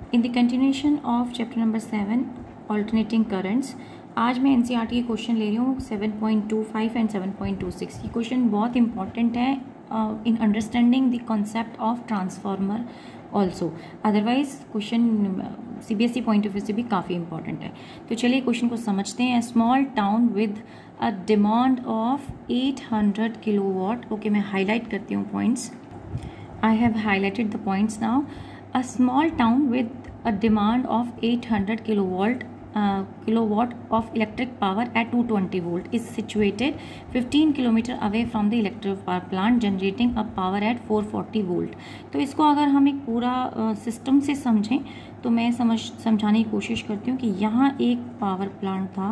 In the continuation of chapter number 7 alternating currents, आज मैं NCERT के क्वेश्चन ले रही हूँ 7.25 एंड 7.26। ये क्वेश्चन बहुत इंपॉर्टेंट है in understanding the concept of transformer also. Otherwise question CBSE point of view से भी काफ़ी इंपॉर्टेंट है। तो चलिए क्वेश्चन को समझते हैं। Small town with a demand of 800 kilowatt. Okay, मैं हाईलाइट करती हूँ points. I have highlighted the points now. A small town with a demand of 800 kilowatt of electric power at 220 volt is situated 15 kilometer away from the electric power plant generating a power at 440 volt. तो इसको अगर हम एक पूरा system से समझें तो मैं समझाने की कोशिश करती हूँ कि यहाँ एक पावर प्लांट था।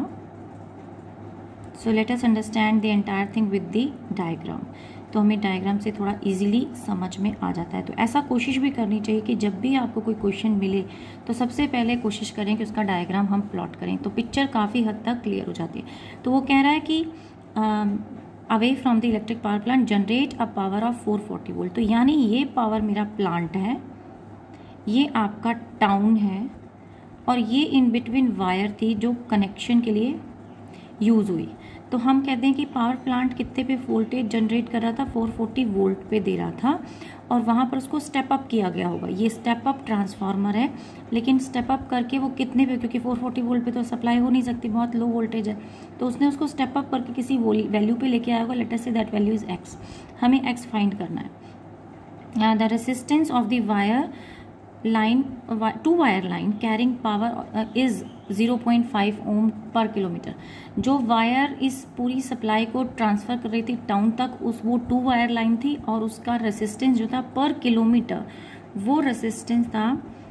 So let us understand the entire thing with the diagram. तो हमें डायग्राम से थोड़ा इजीली समझ में आ जाता है। तो ऐसा कोशिश भी करनी चाहिए कि जब भी आपको कोई क्वेश्चन मिले तो सबसे पहले कोशिश करें कि उसका डायग्राम हम प्लॉट करें, तो पिक्चर काफ़ी हद तक क्लियर हो जाती है। तो वो कह रहा है कि away from the electric power plant generate a power of 440 volt. तो यानी ये पावर मेरा प्लांट है, ये आपका टाउन है, और ये इन बिटवीन वायर थी जो कनेक्शन के लिए यूज़ हुई। तो हम कहते हैं कि पावर प्लांट कितने पे वोल्टेज जनरेट कर रहा था, 440 वोल्ट पे दे रहा था, और वहाँ पर उसको स्टेप अप किया गया होगा। ये स्टेप अप ट्रांसफार्मर है, लेकिन स्टेप अप करके वो कितने पे, क्योंकि 440 वोल्ट पे तो सप्लाई हो नहीं सकती, बहुत लो वोल्टेज है, तो उसने उसको स्टेप अप करके किसी वैल्यू पे लेके आया होगा। Let us say that value is x. हमें एक्स फाइंड करना है। The resistance of the wire line, two wire line carrying power is 0.5 ohm per kilometre. जो वायर इस पूरी सप्लाई को ट्रांसफ़र कर रही थी टाउन तक, वो 2 वायर लाइन थी, और उसका रेसिस्टेंस जो था पर किलोमीटर, वो रेसिस्टेंस था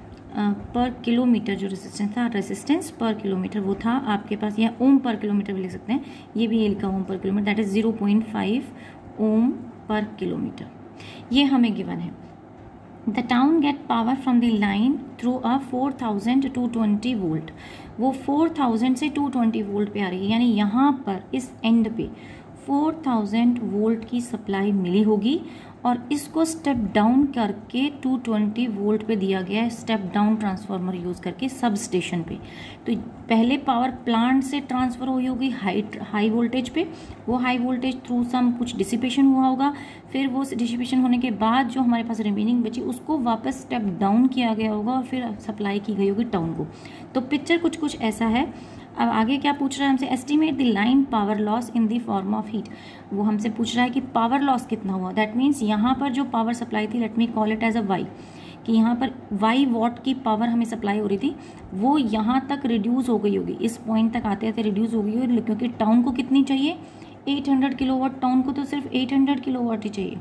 पर किलोमीटर, जो रेसिस्टेंस पर किलोमीटर वो था आपके पास, या ओम पर किलोमीटर भी लिख सकते हैं, ये भी ये लिखा ओम per kilometre, that is 0.5 ohm per kilometre. ये हमें गिवन है। The town get power from the line through a 4000 to 220 volt. वो 4000 से 220 वोल्ट पे आ रही है, यानी यहाँ पर इस एंड पे 4000 वोल्ट की सप्लाई मिली होगी, और इसको स्टेप डाउन करके 220 वोल्ट पे दिया गया है, स्टेप डाउन ट्रांसफार्मर यूज़ करके सब स्टेशन पे। तो पहले पावर प्लांट से ट्रांसफ़र हुई होगी हाई वोल्टेज पे, वो हाई वोल्टेज थ्रू सम कुछ डिसिपेशन हुआ होगा, फिर वो डिसिपेशन होने के बाद जो हमारे पास रिमेनिंग बची उसको वापस स्टेप डाउन किया गया होगा, और फिर सप्लाई की गई होगी टाउन को। तो पिक्चर कुछ ऐसा है। अब आगे क्या पूछ रहा है हमसे, estimate the line power loss in the form of heat. वो हमसे पूछ रहा है कि पावर लॉस कितना हुआ। दैट मीन्स यहाँ पर जो पावर सप्लाई थी, let me call it as a Y, कि यहाँ पर वाई वॉट की पावर हमें सप्लाई हो रही थी, वो यहाँ तक रिड्यूस हो गई होगी, इस पॉइंट तक आते आते रिड्यूस हो गई होगी, क्योंकि टाउन को कितनी चाहिए, 800 किलोवाट। टाउन को तो सिर्फ 800 किलोवाट ही चाहिए।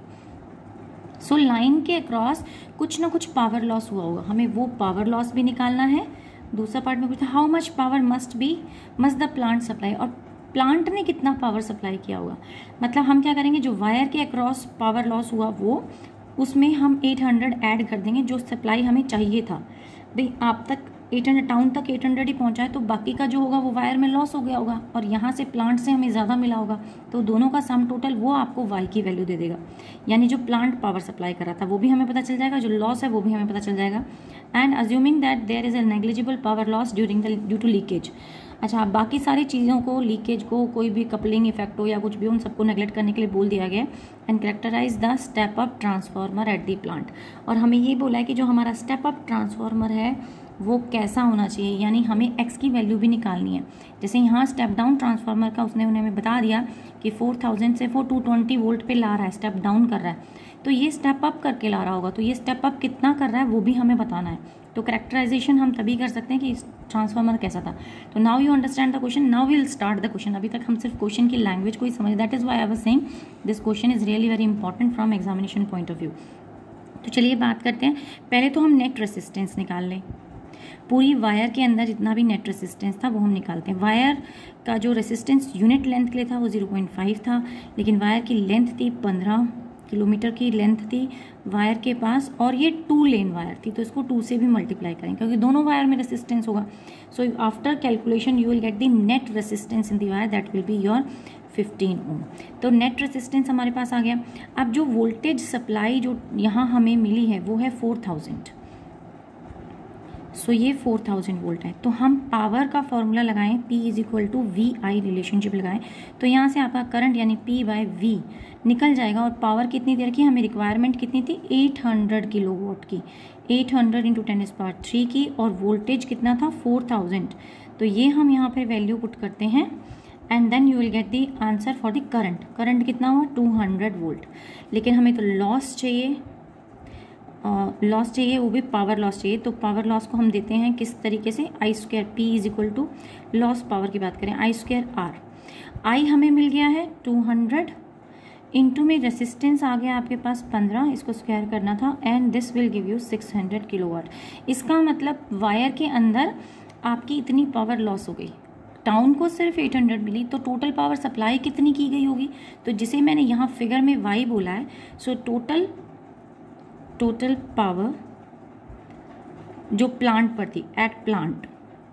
सो लाइन के अक्रॉस कुछ ना कुछ पावर लॉस हुआ होगा, हमें वो पावर लॉस भी निकालना है। दूसरा पार्ट में पूछा how much power must the plant supply, और प्लांट ने कितना पावर सप्लाई किया होगा। मतलब हम क्या करेंगे, जो वायर के अक्रॉस पावर लॉस हुआ वो, उसमें हम 800 ऐड कर देंगे, जो सप्लाई हमें चाहिए था। भाई आप तक 800, टाउन तक 800 ही पहुंचा है, तो बाकी का जो होगा वो वायर में लॉस हो गया होगा, और यहाँ से प्लांट से हमें ज़्यादा मिला होगा, तो दोनों का सम टोटल वो आपको वाई की वैल्यू दे देगा। यानी जो प्लांट पावर सप्लाई कर रहा था वो भी हमें पता चल जाएगा, जो लॉस है वो भी हमें पता चल जाएगा। And assuming that there is a negligible power loss due to leakage. अच्छा, बाकी सारी चीज़ों को, लीकेज को, कोई भी कपलिंग इफेक्ट हो या कुछ भी, उन सबको नेगलेक्ट करने के लिए बोल दिया गया। And characterize the step up transformer at the plant. और हमें ये बोला है कि जो हमारा स्टेप अप ट्रांसफार्मर है वो कैसा होना चाहिए, यानी हमें एक्स की वैल्यू भी निकालनी है। जैसे यहाँ स्टेप डाउन ट्रांसफार्मर का उसने उन्हें हमें बता दिया कि 4000 से वो 220 वोल्ट पे ला रहा है, स्टेप डाउन कर रहा है, तो ये स्टेप अप करके ला रहा होगा, तो ये स्टेप अप कितना कर रहा है वो भी हमें बताना है। तो कैरेक्टराइजेशन हम तभी कर सकते हैं कि ट्रांसफार्मर कैसा था। तो now you understand the question, now we will start the question. अभी तक हम सिर्फ क्वेश्चन की लैंग्वेज को ही समझ, that is why I was saying this question is really very important from examination point of view. तो चलिए बात करते हैं। पहले तो हम नेट रेसिस्टेंस निकाल लें, पूरी वायर के अंदर जितना भी नेट रेसिस्टेंस था वो हम निकालते हैं। वायर का जो रेसिस्टेंस यूनिट लेंथ के लिए था वो 0.5 था, लेकिन वायर की लेंथ थी 15 किलोमीटर की लेंथ थी वायर के पास, और ये 2 लेन वायर थी, तो इसको 2 से भी मल्टीप्लाई करेंगे क्योंकि दोनों वायर में रेसिस्टेंस होगा। So after calculation you will get the net resistance in the wire, that will be your 15 ohm. तो नेट रेसिस्टेंस हमारे पास आ गया। अब जो वोल्टेज सप्लाई जो यहाँ हमें मिली है वो है 4000। सो ये 4000 वोल्ट है। तो हम पावर का फॉर्मूला लगाएं, P is equal to VI relationship लगाएं, तो यहाँ से आपका करंट यानी P/V निकल जाएगा। और पावर कितनी देर की हमें रिक्वायरमेंट कितनी थी, 800 किलोवाट की, 800 इंटू 10⁻³ की, और वोल्टेज कितना था, 4000। तो ये हम यहाँ पर वैल्यू पुट करते हैं and then you will get the answer for the current. Current कितना हुआ, 200 वोल्ट। लेकिन हमें तो लॉस चाहिए, वो भी पावर लॉस चाहिए। तो पावर लॉस को हम देते हैं किस तरीके से, I², P is equal to loss power की बात करें I²R। I हमें मिल गया है 200, इंटू में रेसिस्टेंस आ गया आपके पास 15, इसको स्क्वायर करना था, and this will give you 600 kilowatt. इसका मतलब वायर के अंदर आपकी इतनी पावर लॉस हो गई। टाउन को सिर्फ 800 मिली, तो टोटल पावर सप्लाई कितनी की गई होगी, तो जिसे मैंने यहाँ फिगर में Y बोला है। सो टोटल पावर जो प्लांट पर थी, एट प्लांट,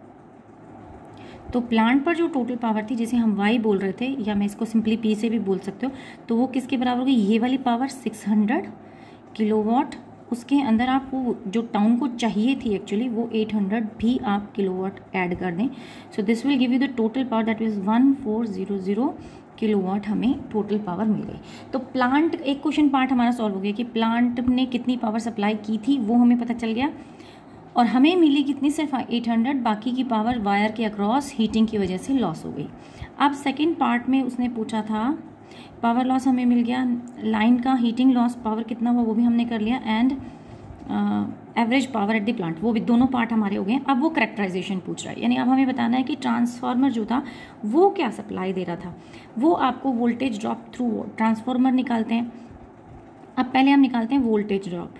तो प्लांट पर जो टोटल पावर थी जिसे हम Y बोल रहे थे, या मैं इसको सिंपली P से भी बोल सकते हो, तो वो किसके बराबर होगी, ये वाली पावर 600 किलोवाट। उसके अंदर आपको जो टाउन को चाहिए थी एक्चुअली वो 800 भी आप किलोवाट ऐड कर दें। So this will give you the total power that is 1400 kilowatt हमें टोटल पावर मिल गई। तो प्लांट, एक क्वेश्चन पार्ट हमारा सॉल्व हो गया कि प्लांट ने कितनी पावर सप्लाई की थी वो हमें पता चल गया, और हमें मिली कितनी, सिर्फ 800, बाकी की पावर वायर के अक्रॉस हीटिंग की वजह से लॉस हो गई। अब सेकेंड पार्ट में उसने पूछा था पावर लॉस हमें मिल गया, लाइन का हीटिंग लॉस पावर कितना हुआ वो भी हमने कर लिया, and average power at the plant, वो भी दोनों पार्ट हमारे हो गए। अब वो कैरेक्टराइजेशन पूछ रहा है, यानी अब हमें बताना है कि ट्रांसफार्मर जो था वो क्या सप्लाई दे रहा था। वो आपको वोल्टेज ड्रॉप थ्रू ट्रांसफार्मर निकालते हैं। अब पहले हम निकालते हैं voltage drop.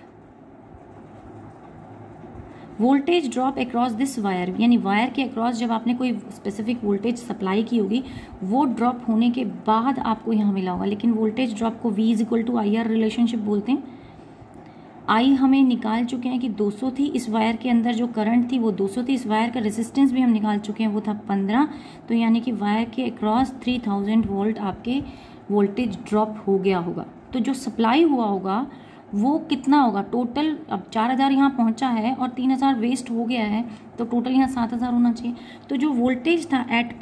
Voltage drop across this wire, यानी वायर के अक्रॉस जब आपने कोई स्पेसिफिक वोल्टेज सप्लाई की होगी, वो ड्रॉप होने के बाद आपको यहाँ मिला होगा। लेकिन वोल्टेज ड्रॉप को V is equal to IR relationship बोलते हैं। I हमें निकाल चुके हैं कि 200 थी, इस वायर के अंदर जो करंट थी वो 200 थी, इस वायर का रेजिस्टेंस भी हम निकाल चुके हैं, वो था 15। तो यानी कि वायर के अक्रॉस 3000 वोल्ट आपके वोल्टेज ड्रॉप हो गया होगा। तो जो सप्लाई हुआ होगा वो कितना होगा टोटल, अब 4000 यहाँ पहुँचा है और 3000 वेस्ट हो गया है, तो टोटल यहाँ 7000 होना चाहिए। तो जो वोल्टेज था एट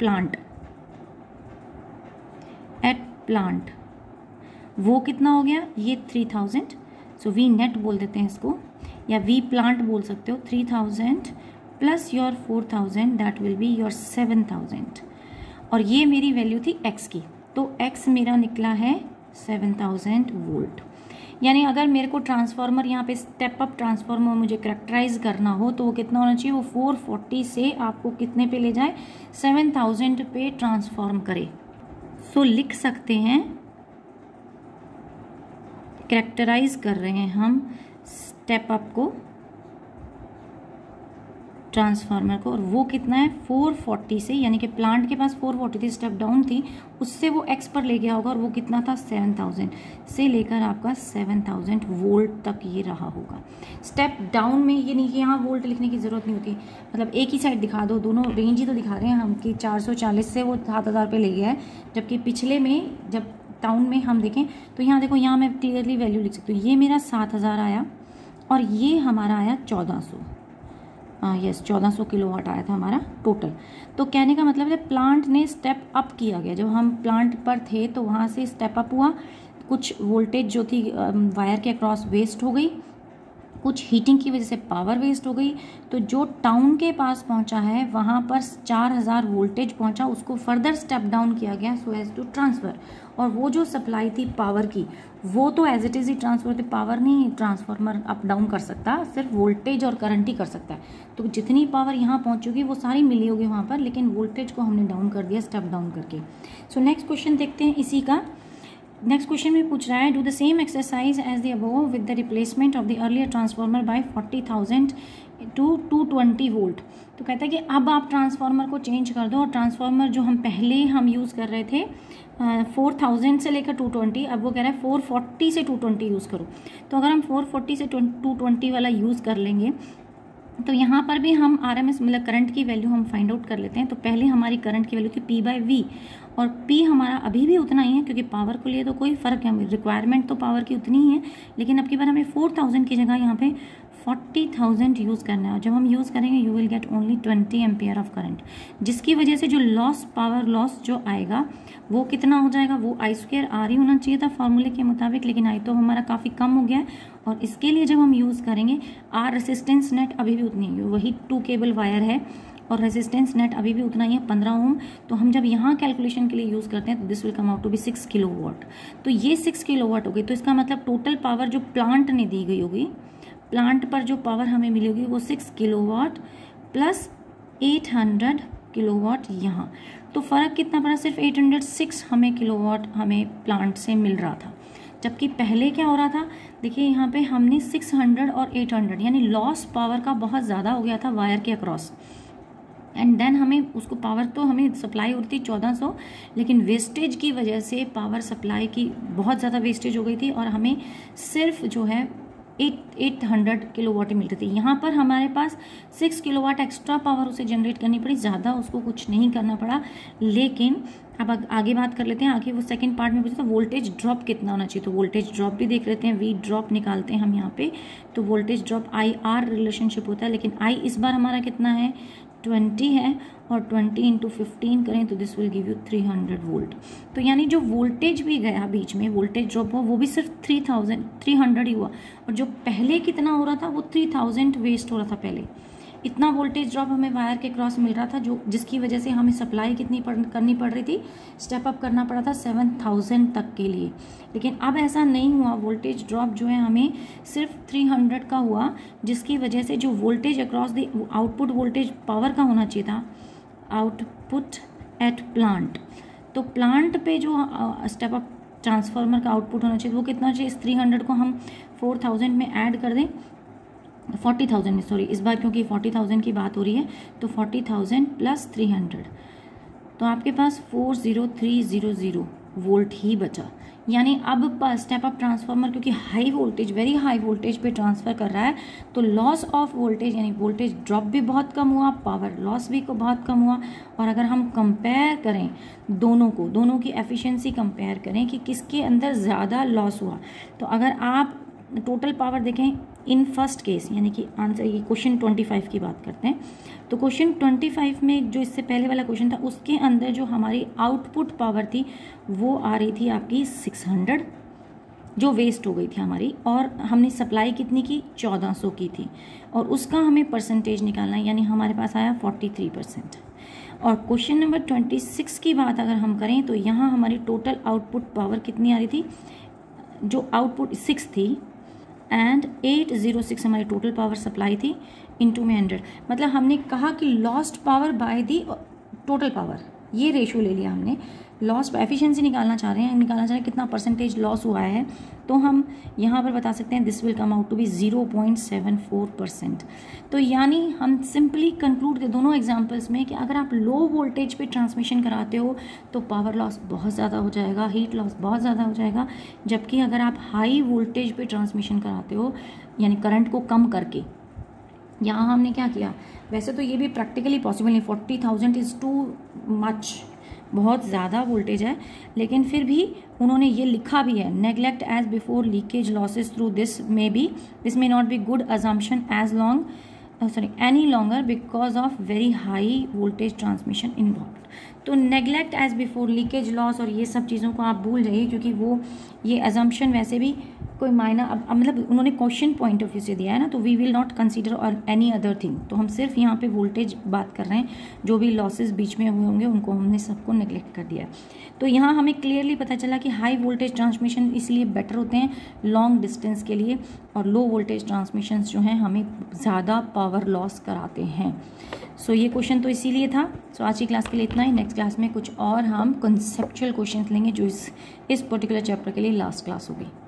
प्लांट वो कितना हो गया, ये 3000। सो V नेट बोल देते हैं इसको, या V प्लांट बोल सकते हो। 3000 plus your 4000 that will be your 7000, और ये मेरी वैल्यू थी X की, तो X मेरा निकला है 7000 वोल्ट। यानी अगर मेरे को ट्रांसफार्मर यहाँ पे स्टेप अप ट्रांसफार्मर मुझे करेक्टराइज करना हो तो वो कितना होना चाहिए, वो 440 से आपको कितने पे ले जाए, 7000 पे ट्रांसफॉर्म करे। सो लिख सकते हैं, करेक्टराइज कर रहे हैं हम स्टेप अप को, ट्रांसफार्मर को, और वो कितना है 440 से, यानी कि प्लांट के पास 440 थी, स्टेप डाउन थी, उससे वो X पर ले गया होगा, और वो कितना था 7000 से लेकर आपका 7000 वोल्ट तक ये रहा होगा। स्टेप डाउन में ये नहीं कि यहाँ वोल्ट लिखने की ज़रूरत नहीं होती, मतलब एक ही साइड दिखा दो, दोनों रेंज ही तो दिखा रहे हैं हम कि 440 से वो 7000 पे ले गया है। जबकि पिछले में जब टाउन में हम देखें तो यहाँ देखो, यहाँ मैं क्लियरली वैल्यू लिख सकती हूँ, ये मेरा 7000 आया और ये हमारा आया 1400, यस 1400 किलोवाट आया था हमारा टोटल। तो कहने का मतलब है प्लांट ने स्टेप अप किया गया, जब हम प्लांट पर थे तो वहाँ से स्टेप अप हुआ, कुछ वोल्टेज जो थी वायर के अक्रॉस वेस्ट हो गई, कुछ हीटिंग की वजह से पावर वेस्ट हो गई, तो जो टाउन के पास पहुंचा है वहाँ पर 4000 वोल्टेज पहुंचा, उसको फर्दर स्टेप डाउन किया गया सो एज टू ट्रांसफ़र। और वो जो सप्लाई थी पावर की वो तो एज इट इज़ ही ट्रांसफर थी, पावर नहीं ट्रांसफार्मर अप डाउन कर सकता, सिर्फ वोल्टेज और करंट ही कर सकता है। तो जितनी पावर यहाँ पहुँचेगी वो सारी मिली होगी वहाँ पर, लेकिन वोल्टेज को हमने डाउन कर दिया स्टेप डाउन करके। सो नेक्स्ट क्वेश्चन देखते हैं इसी का। नेक्स्ट क्वेश्चन में पूछ रहा है, do the same exercise as the above with the replacement of the earlier transformer by 40,000 to 220 volt. तो कहता है कि अब आप ट्रांसफार्मर को चेंज कर दो, और ट्रांसफार्मर जो हम पहले यूज़ कर रहे थे 4000 से लेकर 220, अब वो कह रहा है 440 से 220 यूज़ करो। तो अगर हम 440 से 220 वाला यूज़ कर लेंगे तो यहाँ पर भी हम RMS मतलब करंट की वैल्यू हम फाइंड आउट कर लेते हैं। तो पहले हमारी करंट की वैल्यू थी P/V, और P हमारा अभी भी उतना ही है क्योंकि पावर को लिए तो कोई फ़र्क है, रिक्वायरमेंट तो पावर की उतनी ही है, लेकिन अब की बार हमें 4000 की जगह यहाँ पे 40,000 यूज़ करना है और जब हम यूज़ करेंगे you will get only 20 ampere of current, जिसकी वजह से जो लॉस पावर लॉस जो आएगा वो कितना हो जाएगा, वो I² R ही होना चाहिए था फॉर्मूले के मुताबिक, लेकिन I तो हमारा काफ़ी कम हो गया है और इसके लिए जब हम यूज़ करेंगे R रेसिस्टेंस नेट अभी भी उतनी है, वही 2 केबल वायर है और रेजिस्टेंस नेट अभी भी उतना ही है 15 ओम। तो हम जब यहाँ कैलकुलेशन के लिए यूज़ करते हैं तो this will come out to be 6 kilowatt. तो ये 6 किलोवाट हो गई, तो इसका मतलब टोटल पावर जो प्लांट ने दी गई होगी, प्लांट पर जो पावर हमें मिली होगी वो 6 किलोवाट प्लस 800 किलोवाट यहाँ। तो फ़र्क कितना पड़ा, सिर्फ 806 हमें किलोवाट हमें प्लांट से मिल रहा था, जबकि पहले क्या हो रहा था, देखिए यहाँ पे हमने 600 और 800 यानी लॉस पावर का बहुत ज़्यादा हो गया था वायर के अक्रॉस। एंड देन हमें उसको पावर तो हमें सप्लाई होती थी 1400, लेकिन वेस्टेज की वजह से पावर सप्लाई की बहुत ज़्यादा वेस्टेज हो गई थी और हमें सिर्फ जो है 800 किलोवाट मिलती थी। यहाँ पर हमारे पास 6 किलोवाट एक्स्ट्रा पावर उसे जनरेट करनी पड़ी, ज़्यादा उसको कुछ नहीं करना पड़ा। लेकिन अब आगे बात कर लेते हैं, आगे वो सेकंड पार्ट में पूछा था वोल्टेज ड्रॉप कितना होना चाहिए, तो वोल्टेज ड्रॉप भी देख लेते हैं। वी ड्रॉप निकालते हैं हम यहाँ पे, तो वोल्टेज ड्रॉप IR रिलेशनशिप होता है, लेकिन I इस बार हमारा कितना है 20 है और 20 इंटू 15 करें तो this will give you 300 volt. तो यानी जो वोल्टेज भी गया बीच में, वोल्टेज ड्रॉप हुआ वो भी सिर्फ 300 ही हुआ, और जो पहले कितना हो रहा था वो 3000 वेस्ट हो रहा था पहले। इतना वोल्टेज ड्रॉप हमें वायर के क्रॉस मिल रहा था, जो जिसकी वजह से हमें सप्लाई कितनी करनी पड़ रही थी, स्टेप अप करना पड़ा था 7000 तक के लिए। लेकिन अब ऐसा नहीं हुआ, वोल्टेज ड्रॉप जो है हमें सिर्फ 300 का हुआ, जिसकी वजह से जो voltage across the output voltage power का होना चाहिए था, आउटपुट एट प्लांट, तो प्लांट पे जो स्टेप अप ट्रांसफार्मर का आउटपुट होना चाहिए वो कितना चाहिए, इस 300 को हम 4000 में ऐड कर दें, 40,000 में, सॉरी इस बार क्योंकि 40,000 की बात हो रही है, तो 40,000 प्लस 300 तो आपके पास 40300 वोल्ट ही बचा। यानी अब स्टेप अप ट्रांसफार्मर क्योंकि high voltage, very high voltage पे ट्रांसफ़र कर रहा है, तो लॉस ऑफ वोल्टेज यानी वोल्टेज ड्रॉप भी बहुत कम हुआ, पावर लॉस भी बहुत कम हुआ। और अगर हम कंपेयर करें दोनों की एफिशिएंसी कंपेयर करें कि किसके अंदर ज़्यादा लॉस हुआ, तो अगर आप टोटल पावर देखें इन फर्स्ट केस, यानी कि आंसर ये क्वेश्चन 25 की बात करते हैं, तो क्वेश्चन 25 में जो इससे पहले वाला क्वेश्चन था उसके अंदर जो हमारी आउटपुट पावर थी वो आ रही थी आपकी 600 जो वेस्ट हो गई थी हमारी, और हमने सप्लाई कितनी की 1400 की थी, और उसका हमें परसेंटेज निकालना है, यानी हमारे पास आया 43%। और क्वेश्चन नंबर 26 की बात अगर हम करें तो यहाँ हमारी टोटल आउटपुट पावर कितनी आ रही थी, जो आउटपुट 6 थी एंड 806 हमारी टोटल पावर सप्लाई थी इनटू में 100, मतलब हमने कहा कि lost power by the total power, ये रेशियो ले लिया हमने। लॉस एफिशिएंसी निकालना चाह रहे हैं कितना परसेंटेज लॉस हुआ है, तो हम यहाँ पर बता सकते हैं this will come out to be 0.74%। तो यानी हम सिंपली कंक्लूड के दोनों एग्जांपल्स में कि अगर आप लो वोल्टेज पे ट्रांसमिशन कराते हो तो पावर लॉस बहुत ज़्यादा हो जाएगा, हीट लॉस बहुत ज़्यादा हो जाएगा, जबकि अगर आप हाई वोल्टेज पे ट्रांसमिशन कराते हो यानी करंट को कम करके, यहाँ हमने क्या किया, वैसे तो ये भी प्रैक्टिकली पॉसिबल नहीं, 40,000 इज़ टू मच, बहुत ज़्यादा वोल्टेज है, लेकिन फिर भी उन्होंने ये लिखा भी है, neglect as before leakage losses through this may not be good assumption as long any longer because of very high voltage transmission involve. तो neglect as before leakage loss और ये सब चीज़ों को आप भूल जाइए, क्योंकि वो ये अजम्पशन वैसे भी कोई मायना अब मतलब उन्होंने क्वेश्चन पॉइंट ऑफ व्यू से दिया है ना, तो वी विल नॉट कंसीडर और एनी अदर थिंग, तो हम सिर्फ यहाँ पे वोल्टेज बात कर रहे हैं, जो भी लॉसेस बीच में हुए होंगे उनको हमने सबको नेग्लेक्ट कर दिया है। तो यहाँ हमें क्लियरली पता चला कि हाई वोल्टेज ट्रांसमिशन इसलिए बेटर होते हैं लॉन्ग डिस्टेंस के लिए, और लो वोल्टेज ट्रांसमिशन जो हैं हमें ज़्यादा पावर लॉस कराते हैं। सो ये क्वेश्चन तो इसीलिए था। सो आज की क्लास के लिए इतना ही, नेक्स्ट क्लास में कुछ और हम कंसेप्चुअल क्वेश्चंस लेंगे जो इस पर्टिकुलर चैप्टर के लिए लास्ट क्लास होगी।